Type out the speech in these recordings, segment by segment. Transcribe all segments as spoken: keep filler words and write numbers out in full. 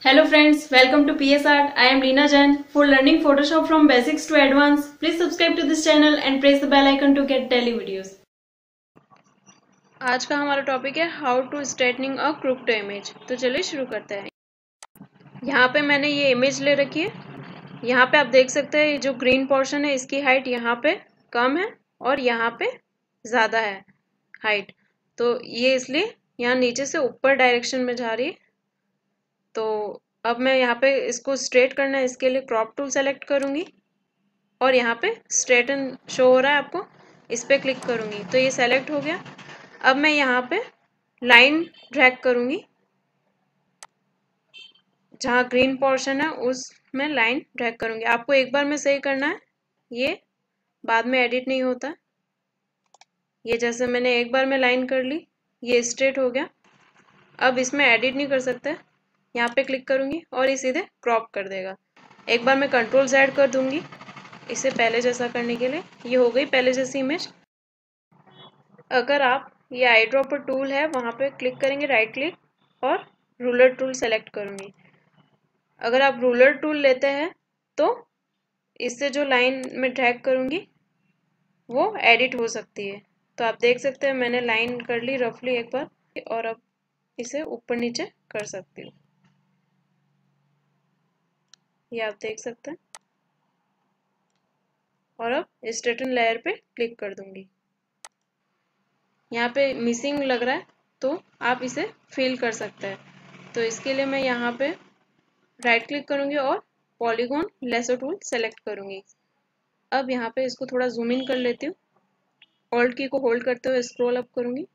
Hello friends, welcome to PsArt. I am Leena Jain. For learning Photoshop from basics to advanced, please subscribe to this channel and press the bell icon to get daily videos. आज का हमारा topic है how to straightening a crooked image. तो चलिए शुरू करते हैं। यहाँ पे मैंने ये इमेज ले रखी है। यहाँ पे आप देख सकते हैं ये जो ग्रीन पोर्शन है इसकी हाइट यहाँ पे कम है और यहाँ पे ज़्यादा है हाइट। तो ये इसलिए यहाँ नीचे से ऊपर डायरेक्शन में जा रही है। तो अब मैं यहाँ पे इसको स्ट्रेट करना है, इसके लिए क्रॉप टूल सेलेक्ट करूँगी और यहाँ पे स्ट्रेटन शो हो रहा है आपको, इस पर क्लिक करूँगी तो ये सेलेक्ट हो गया। अब मैं यहाँ पे लाइन ड्रैग करूँगी, जहाँ ग्रीन पोर्शन है उसमें लाइन ड्रैग करूँगी। आपको एक बार में सही करना है, ये बाद में एडिट नहीं होता। ये जैसे मैंने एक बार में लाइन कर ली, ये स्ट्रेट हो गया। अब इसमें एडिट नहीं कर सकते, यहाँ पे क्लिक करूँगी और ये सीधे क्रॉप कर देगा। एक बार मैं कंट्रोल ज़ेड कर दूँगी इसे पहले जैसा करने के लिए। ये हो गई पहले जैसी इमेज। अगर आप ये आई ड्रॉपर टूल है वहाँ पे क्लिक करेंगे, राइट क्लिक और रूलर टूल सेलेक्ट करूँगी। अगर आप रूलर टूल लेते हैं तो इससे जो लाइन में ड्रैग करूँगी वो एडिट हो सकती है। तो आप देख सकते हैं मैंने लाइन कर ली रफली एक बार और अब इसे ऊपर नीचे कर सकती हूँ। ये आप देख सकते हैं। और अब स्ट्रेटन लेयर पे क्लिक कर दूंगी। यहाँ पे मिसिंग लग रहा है तो आप इसे फिल कर सकते हैं। तो इसके लिए मैं यहाँ पे राइट क्लिक करूँगी और पॉलीगॉन लेसो टूल सेलेक्ट करूँगी। अब यहाँ पे इसको थोड़ा जूम इन कर लेती हूँ। ऑल्ट की को होल्ड करते हुए स्क्रॉल अप करूँगी।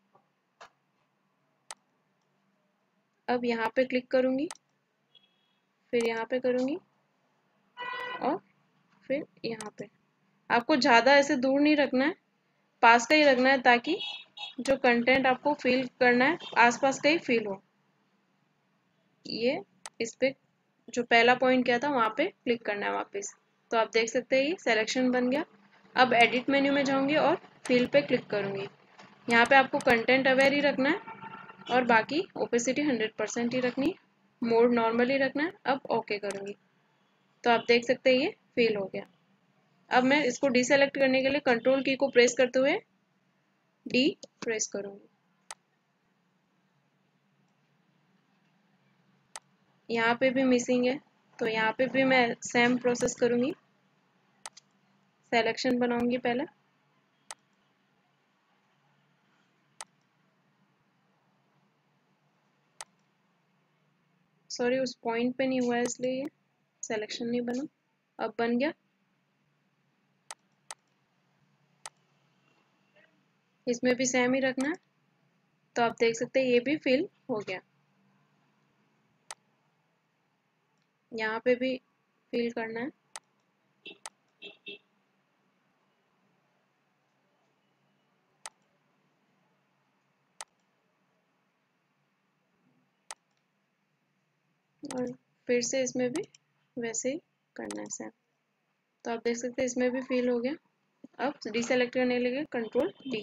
अब यहाँ पे क्लिक करूँगी, फिर यहाँ पे करूँगी और फिर यहाँ पे। आपको ज़्यादा ऐसे दूर नहीं रखना है, पास का ही रखना है ताकि जो कंटेंट आपको फील करना है आसपास का ही फील हो। ये इस पे जो पहला पॉइंट किया था वहाँ पे क्लिक करना है वापस। तो आप देख सकते हैं ये सिलेक्शन बन गया। अब एडिट मेन्यू में जाऊँगी और फिल पे क्लिक करूँगी। यहाँ पे आपको कंटेंट अवेयर ही रखना है और बाकी ओपेसिटी हंड्रेड परसेंट ही रखनी है, मोड नॉर्मल ही रखना है। अब ओके करूँगी तो आप देख सकते हैं ये फिल हो गया। अब मैं इसको डीसेलेक्ट करने के लिए कंट्रोल की को प्रेस करते हुए डी प्रेस करूँगी। यहाँ पे भी मिसिंग है तो यहाँ पे भी मैं सेम प्रोसेस करूँगी। सेलेक्शन बनाऊंगी पहले, सॉरी उस पॉइंट पे नहीं हुआ है इसलिए ये सिलेक्शन नहीं बना। अब बन गया। इसमें भी सेम ही रखना है। तो आप देख सकते हैं ये भी फिल हो गया। यहाँ पे भी फिल करना है। और फिर से इसमें भी वैसे ही करना है सेम। तो आप देख सकते हैं इसमें भी फिल हो गया। अब डीसेलेक्ट करने के लिए कंट्रोल डी।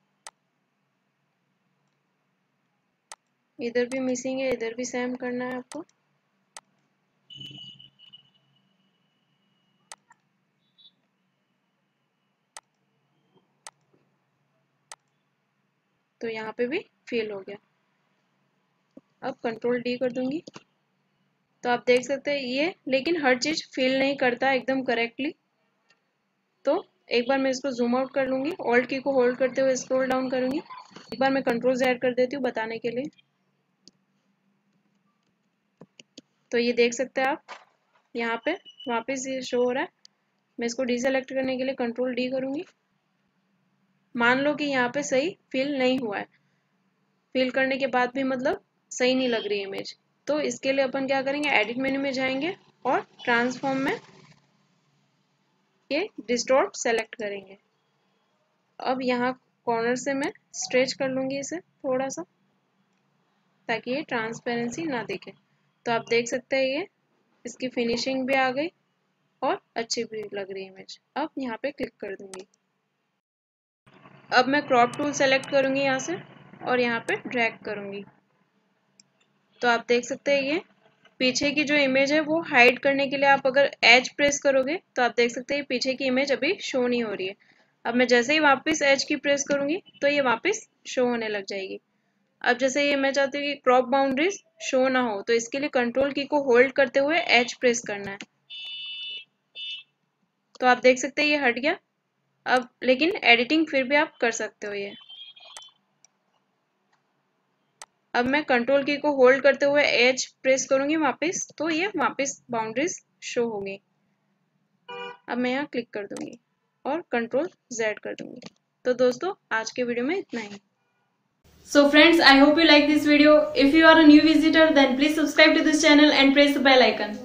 इधर भी मिसिंग है, इधर भी सेम करना है आपको। तो यहाँ पे भी फेल हो गया। अब कंट्रोल डी कर दूंगी तो आप देख सकते हैं ये, लेकिन हर चीज फेल नहीं करता एकदम करेक्टली। तो एक बार मैं इसको जूम आउट कर लूंगी, ऑल्ट की को होल्ड करते हुए स्क्रॉल डाउन करूंगी। एक बार मैं कंट्रोल ज़ेड कर देती हूँ बताने के लिए। तो ये देख सकते हैं आप यहाँ पे वापस ये शो हो रहा है। मैं इसको डीसेलेक्ट करने के लिए कंट्रोल डी करूंगी। मान लो कि यहाँ पे सही फिल नहीं हुआ है, फिल करने के बाद भी मतलब सही नहीं लग रही इमेज। तो इसके लिए अपन क्या करेंगे, एडिट मेन्यू में जाएंगे और ट्रांसफॉर्म में ये डिस्टॉर्ट सेलेक्ट करेंगे। अब यहाँ कॉर्नर से मैं स्ट्रेच कर लूंगी इसे थोड़ा सा ताकि ये ट्रांसपेरेंसी ना दिखे। तो आप देख सकते हैं ये इसकी फिनिशिंग भी आ गई और अच्छी भी लग रही है इमेज। अब यहाँ पे क्लिक कर दूंगी। अब मैं क्रॉप टूल सेलेक्ट करूंगी यहाँ से और यहाँ पे ड्रैग करूंगी। तो आप देख सकते हैं ये पीछे की जो इमेज है वो हाइड करने के लिए आप अगर एज प्रेस करोगे तो आप देख सकते हैं पीछे की इमेज अभी शो नहीं हो रही है। अब मैं जैसे ही वापस एज की प्रेस करूंगी तो ये वापस शो होने लग जाएगी। अब जैसे ये मैं चाहती हूँ कि क्रॉप बाउंड्रीज शो ना हो, तो इसके लिए कंट्रोल की को होल्ड करते हुए एज प्रेस करना है। तो आप देख सकते हैं ये हट गया। अब लेकिन एडिटिंग फिर भी आप कर सकते हो ये। अब मैं कंट्रोल की को होल्ड करते हुए एज प्रेस करूंगी वापस, तो ये वापस बाउंड्रीज शो होगी। अब मैं यहाँ क्लिक कर दूंगी और कंट्रोल जेड कर दूंगी। तो दोस्तों आज के वीडियो में इतना ही। So friends, I hope you like this video. If you are a new visitor, then please subscribe to this channel and press the bell icon.